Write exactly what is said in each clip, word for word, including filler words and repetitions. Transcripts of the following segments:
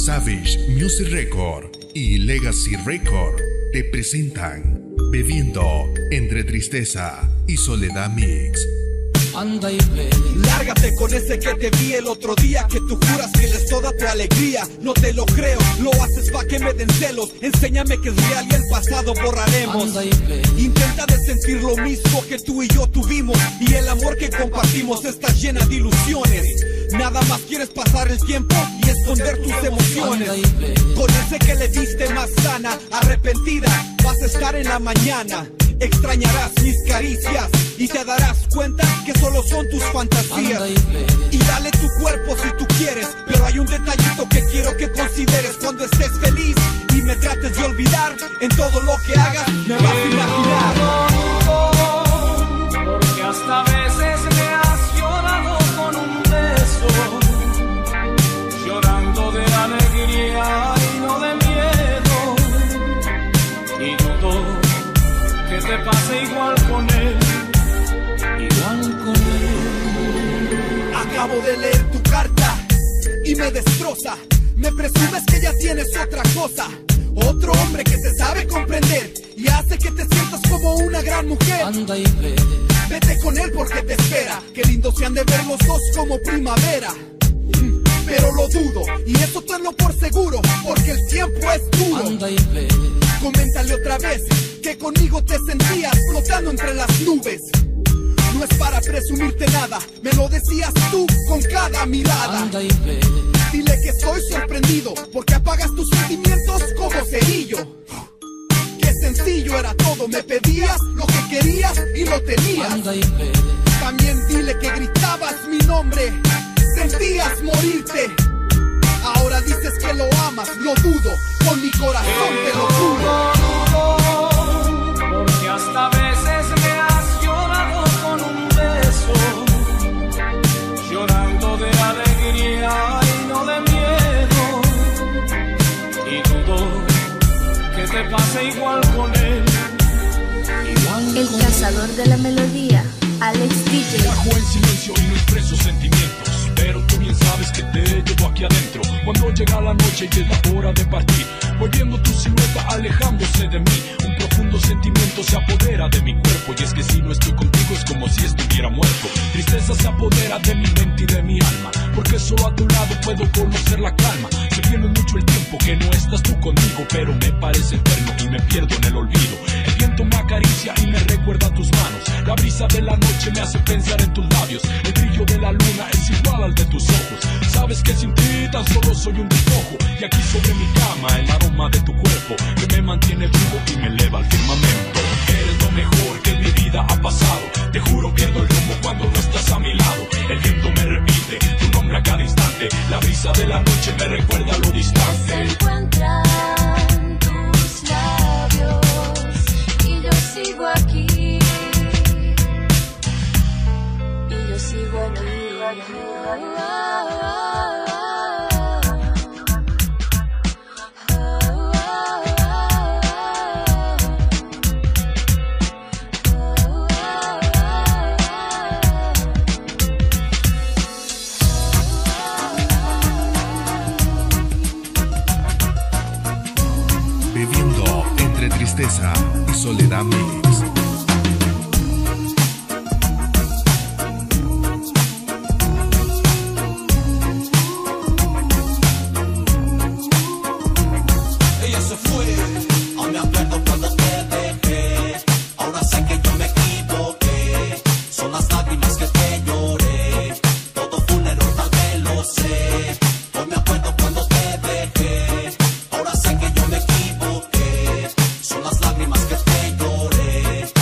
Savage Music Record y Legacy Record te presentan Bebiendo entre Tristeza y Soledad Mix. Anda y ve. Lárgate con ese que te vi el otro día, que tú juras que él es toda tu alegría. No te lo creo, lo haces pa' que me den celos. Enséñame que es real y el pasado borraremos. Anda y ve. Intenta de sentir lo mismo que tú y yo tuvimos, y el amor que compartimos está llena de ilusiones. Nada más quieres pasar el tiempo y esconder tus emociones. Anda y ve. Con ese que le diste más sana, arrepentida, vas a estar en la mañana. Extrañarás mis caricias y te darás cuenta que solo son tus fantasías. Anda y ve. Y dale tu cuerpo si tú quieres, pero hay un detallito que quiero que consideres. Cuando estés feliz y me trates de olvidar, en todo lo que hagas me vas a imaginar. Porque hasta veces me has llorado con un beso, llorando de alegría y no de miedo. Y dudo que te pase igual con él, igual con él. Acabo de leer tu carta y me destroza. Me presumes que ya tienes otra cosa, otro hombre que te sabe comprender y hace que te sientas como una gran mujer. Anda y ve. Vete con él porque te espera. Qué lindo se han de ver los dos como primavera. Mm, Pero lo dudo, y eso tenlo por seguro, porque el tiempo es duro. Anda y ve. Coméntale otra vez que conmigo te sentías flotando entre las nubes. No es para presumirte nada, me lo decías tú con cada mirada. Anda y ve. Dile que estoy sorprendido porque apagas tus sentimientos como cerillo. Qué sencillo era todo, me pedías lo que querías y lo tenías. Anda y ve. También dile que gritabas mi nombre, sentías morirte. Ahora dices que lo amas, lo dudo, con mi corazón te lo juro. Porque hasta veces me has llorado con un beso, llorando de alegría y no de miedo. Y dudo que te pase igual con él, igual El con cazador de la melodía, Alex D J. Bajo en silencio y no expreso sentimientos, pero tú bien sabes que te llevo aquí adentro. Cuando llega la noche y es la hora de partir, voy viendo tu silueta alejándose de mí. Un profundo sentimiento se apodera de mi cuerpo, y es que si no estoy contigo es como si estuviera muerto. Tristeza se apodera de mi mente y de mi alma, porque solo a tu lado puedo conocer la calma. Se viene mucho el tiempo que no estás tú conmigo, pero me parece eterno y me pierdo en el olvido. El viento me acaricia y me recuerda tus manos, la brisa de la noche me hace pensar en tus labios. El brillo de la luna es igual al de tus ojos. Sabes que sin ti tan solo soy un despojo, y aquí sobre mi cama el aroma de tu cuerpo que me mantiene vivo y me eleva al firmamento. Eres lo mejor que en mi vida ha pasado, te juro pierdo el rumbo cuando no estás a mi lado. El viento me repite tu nombre a cada instante, la brisa de la noche me recuerda lo distante. Se encuentran tus labios y yo sigo aquí, y yo sigo aquí. Bebiendo entre Tristeza y Soledad Mix. Ella se fue, aún me acuerdo cuando te dejé. Ahora sé que yo me equivoqué, son las lágrimas que te lloré. Todo fue un error, tal vez lo sé. Hoy me acuerdo cuando te dejé. Ahora sé que yo me equivoqué, son las lágrimas que te lloré.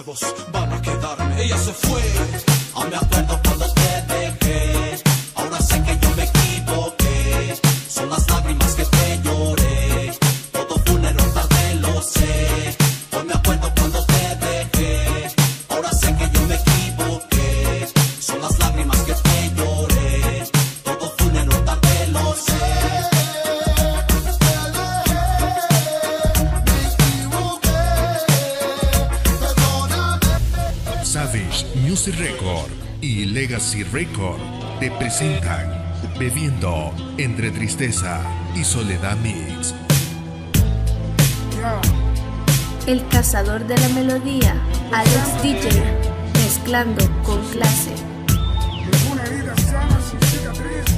recuerdos van a quedarme. Ella se fue, aún me acuerdo cuando te dejé. Ahora sé que yo me equivoqué, son las lágrimas que te lloré. Todo fue un error, tal vez lo sé. Hoy me acuerdo cuando te dejé. Ahora sé que yo me equivoqué, son las lágrimas que te lloré. Todo fue un error, tal vez lo sé. Savage Music Record y Legacy Record te presentan Bebiendo entre Tristeza y Soledad Mix. El cazador de la melodía, Alex D J, mezclando con clase. Ninguna herida sana sin cicatriz.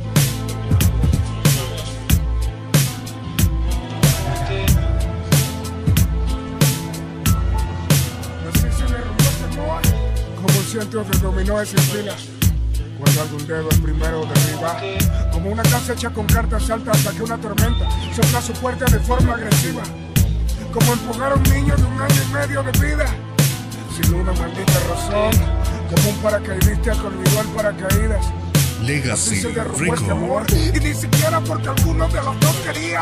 Así se derrumbó este amor, como un ciento de dominó sin fila. Cuando algún dedo el primero derriba, como una casa hecha con cartas altas hasta que una tormenta sopla su puerta de forma agresiva. Como empujar a un niño de un año y medio de vida, sin una maldita razón, como un paracaidista que olvidó el paracaídas. Legacy Se derrumbó este amor, Record. y ni siquiera porque alguno de los dos quería,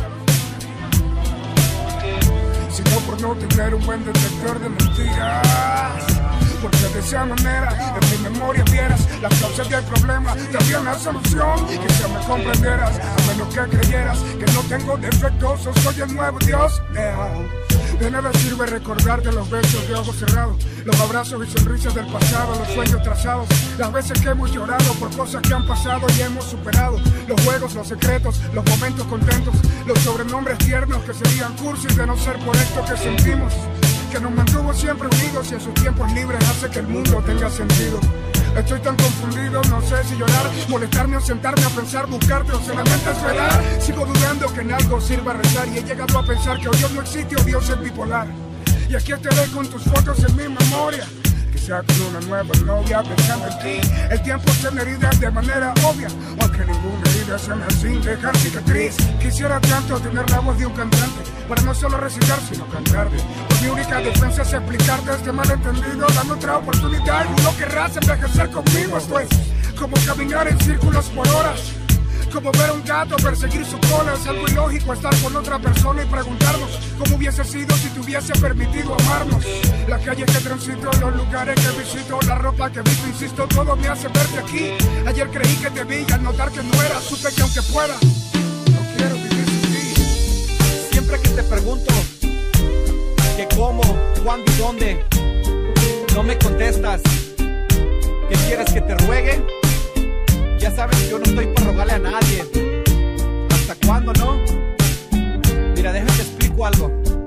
sino por no tener un buen detector de mentiras. Porque de esa manera en mi memoria vieras las causas del problema, también la solución, que se me comprendieras, a menos que creyeras que no tengo defectos o soy el nuevo Dios. Yeah. De nada sirve recordarte los besos de ojos cerrados, los abrazos y sonrisas del pasado, los sueños trazados, las veces que hemos llorado por cosas que han pasado y hemos superado, los juegos, los secretos, los momentos contentos, los sobrenombres tiernos que serían cursis de no ser por esto que sentimos, que nos mantuvo siempre unidos y en sus tiempos libres hace que el mundo tenga sentido. Estoy tan confundido, no sé si llorar, molestarme o sentarme a pensar, buscarte o solamente esperar. Sigo dudando que en algo sirva rezar y he llegado a pensar que o Dios no existe o Dios es bipolar. Y aquí estaré con tus fotos en mi memoria, quizá con una nueva novia pensando en ti. El tiempo sana heridas de manera obvia, aunque ninguna herida sana sin dejar cicatriz. Quisiera tanto tener la voz de un cantante para no solo recitar sino cantarte. Pues mi única defensa es explicarte este malentendido. Dame otra oportunidad y no querrás envejecer conmigo. Esto es como caminar en círculos por horas, como ver a un gato perseguir su cola. Es algo ilógico estar con otra persona y preguntarnos cómo hubiese sido si te hubiese permitido amarnos. Las calles que transito, los lugares que visito, la ropa que visto, insisto, todo me hace verte aquí. Ayer creí que te vi y al notar que no era, supe que aunque pueda, no quiero vivir sin ti. Siempre que te pregunto que cómo, cuándo y dónde, no me contestas. ¿Qué quieres que te ruegue? Ya sabes que yo no estoy para rogarle a nadie. ¿Hasta cuándo, no? Mira, déjame te explico algo.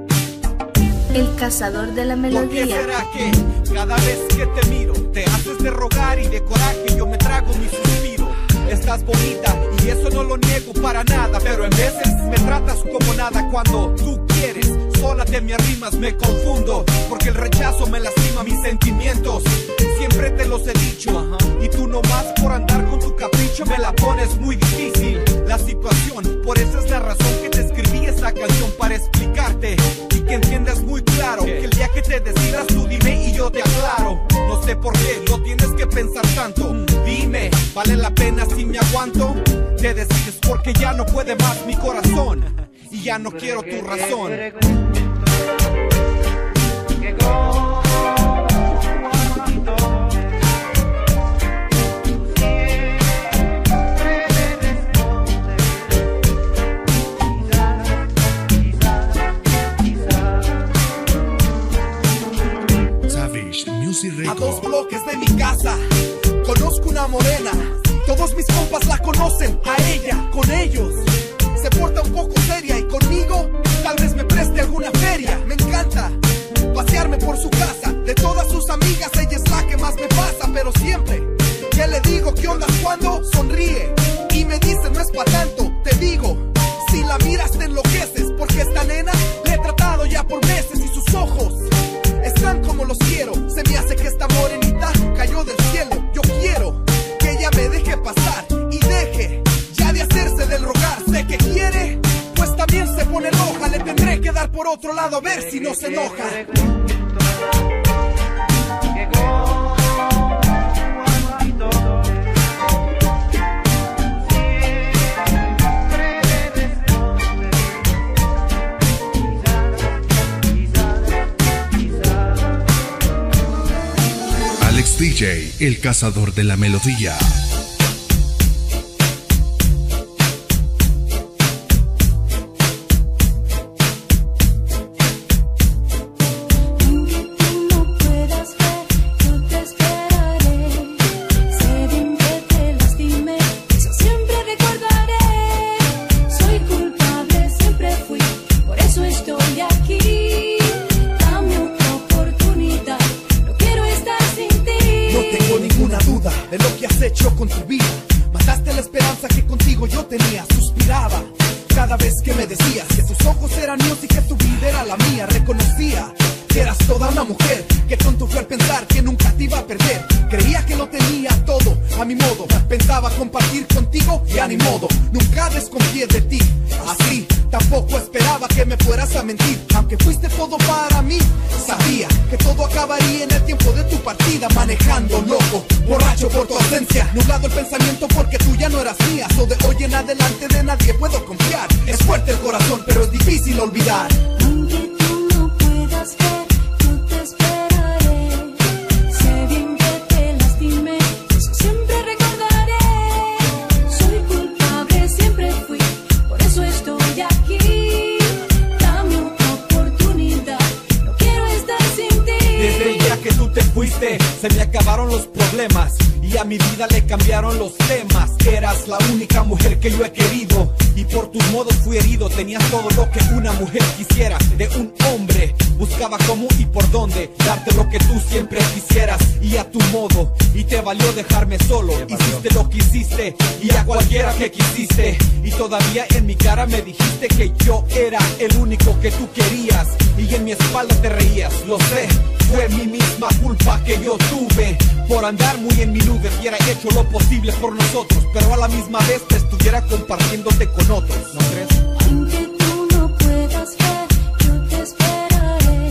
El cazador de la ¿Por qué melodía. será que cada vez que te miro te haces de rogar y de coraje yo me trago mi suspiro? Estás bonita y eso no lo niego para nada, pero en veces me tratas como nada. Cuando tú quieres, sola te me arrimas, me confundo, porque el rechazo me lastima mis sentimientos. Siempre te los he dicho, y tú nomás por andar con tu capricho me la pones muy difícil la situación. Por eso es la razón que te escribí esta canción, para explicarte y que entiendas muy claro que el día que te decidas tú dime y yo te aclaro. No sé por qué lo tienes que pensar tanto. Dime, ¿vale la pena si me aguanto? Te decides porque ya no puede más mi corazón y ya no quiero tu razón. Savage Music A dos Record. bloques de mi casa conozco una morena. Todos mis compas la conocen, a ella, con ellos se porta un poco seria y conmigo tal vez me preste alguna feria. Me encanta pasearme por su casa. De todas sus amigas ella es la que más me pasa, pero siempre que le digo qué onda cuando sonríe y me dice no es pa' tanto. Te digo, si la miras te enloqueces, porque esta nena le he tratado ya por meses y sus ojos están como los quiero. Se me hace que esta morenita cayó del cielo. Yo quiero que ella me deje pasar y deje ya de hacerse del rogar. Sé que quiere, pues también se pone roja. Le tendré que dar por otro lado a ver si no se enoja. llegó a mi dolor. Siempre responde, quizás, quizás, quizás. Alex D J, el cazador de la melodía. De lo que has hecho con tu vida, mataste la esperanza que contigo yo tenía. Suspiraba cada vez que me decías que tus ojos eran míos y que tu vida era la mía. Reconocía que eras toda una mujer. Qué tonto fue al pensar que nunca te iba a perder. Creía que lo tenía todo a mi modo. Pensaba compartir contigo y a ni modo. Nunca desconfié de ti, así tampoco esperaba que me fueras a mentir. Aunque fuiste todo para mí, sabía que todo acabaría en el tiempo de tu partida. Manejando loco, borracho por tu ausencia, nublado el pensamiento porque tú ya no eras mía. So de hoy en adelante de nadie puedo confiar. Es fuerte el corazón pero es difícil olvidar. Aunque tú no puedas ver, yo te esperaré. Sé bien que te lastimé, eso siempre recordaré. Soy culpable, siempre fui, por eso estoy aquí. Dame otra oportunidad, no quiero estar sin ti. Desde el día que tú te fuiste, se me acabaron los problemas y a mi vida le cambiaron los temas. Eras la única mujer que yo he querido y por tus modos fui herido. Tenías todo lo que una mujer quisiera de un hombre. Buscaba cómo y por dónde darte lo que tú siempre quisieras y a tu modo. Y te valió dejarme solo. Hiciste lo que hiciste y a cualquiera que quisiste. Y todavía en mi cara me dijiste que yo era el único que tú querías. Y en mi espalda te reías, lo sé. Fue mi misma culpa que yo tuve por andar muy en mi nube. Hubiera hecho lo posible por nosotros, pero a la misma vez te estuviera compartiéndote con otros, ¿no crees? Aunque tú no puedas ver, yo te esperaré.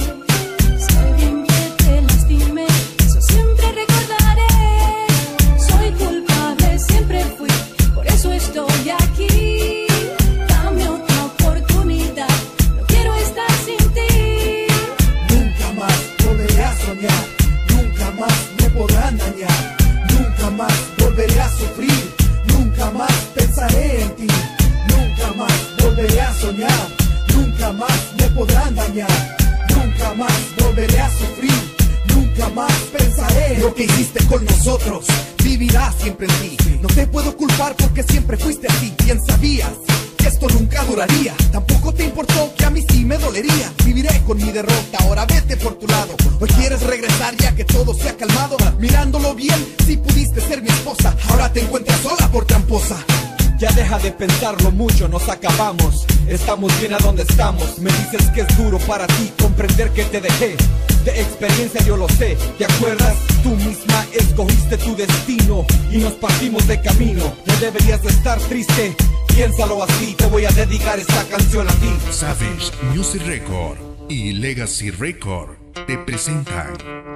Sé bien que te lastimé, eso siempre recordaré. Soy culpable, siempre fui, por eso estoy aquí. Dame otra oportunidad, no quiero estar sin ti. Nunca más volveré a soñar, nunca más me podrán dañar. Nunca más volveré a sufrir, nunca más pensaré en ti. Nunca más volveré a soñar, nunca más me podrán dañar. Nunca más volveré a sufrir, nunca más pensaré. Lo que hiciste con nosotros vivirá siempre en ti. No te puedo culpar porque siempre fuiste así. Bien sabías que esto nunca duraría. Tampoco te importó que a mí sí me dolería. Viviré con mi derrota, ahora vete por tu lado. Hoy quieres regresar ya que todo se ha calmado. Mirándolo bien, si pudiste ser mi esposa. Ahora te encuentras sola por tramposa. Ya deja de pensarlo mucho, nos acabamos. Estamos bien a donde estamos. Me dices que es duro para ti comprender que te dejé. De experiencia yo lo sé, ¿te acuerdas? Tú misma escogiste tu destino y nos partimos de camino. No deberías de estar triste, piénsalo así. Te voy a dedicar esta canción a ti. Savage Music Record y Legacy Record te presentan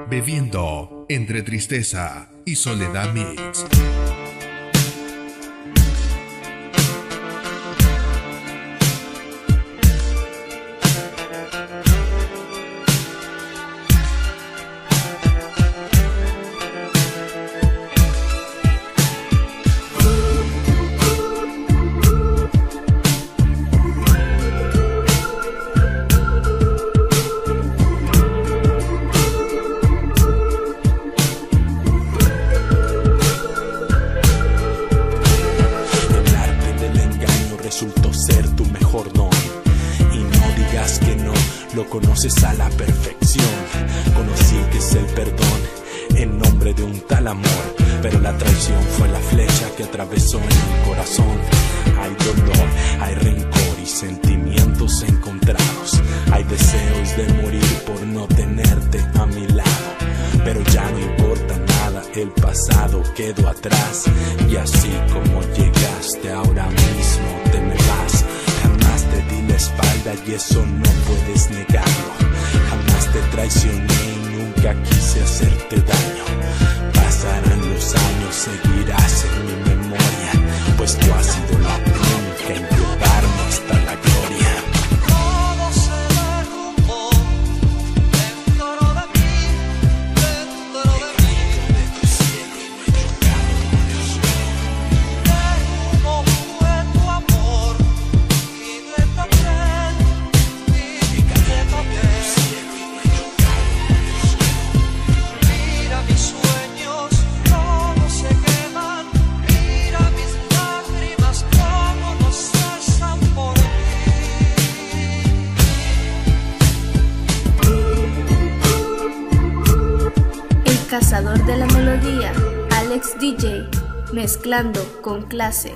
Bebiendo entre Tristeza y Soledad Mix. Conoces a la perfección, conocí que es el perdón en nombre de un tal amor, pero la traición fue la flecha que atravesó en el corazón. Hay dolor, hay rencor y sentimientos encontrados. Hay deseos de morir por no tenerte a mi lado, pero ya no importa nada, el pasado quedó atrás. Y así como llegaste, ahora mismo te me vas. Jamás te di la espalda y eso no puedes negarlo. Jamás te traicioné y nunca quise hacerte daño. Pasarán los años, seguirás en mi memoria, pues tú has sido la única en llevarme hasta la gloria. Todo se derrumbó dentro de mí, dentro de mí. De tu cielo y no he chocado con el suelo. De humo fue tu amor y de papel, y de papel. Mira mis sueños, cómo se queman. Mira mis lágrimas, cómo no cesan por mí. El cazador de la melodía, Alex D J, mezclando con clase.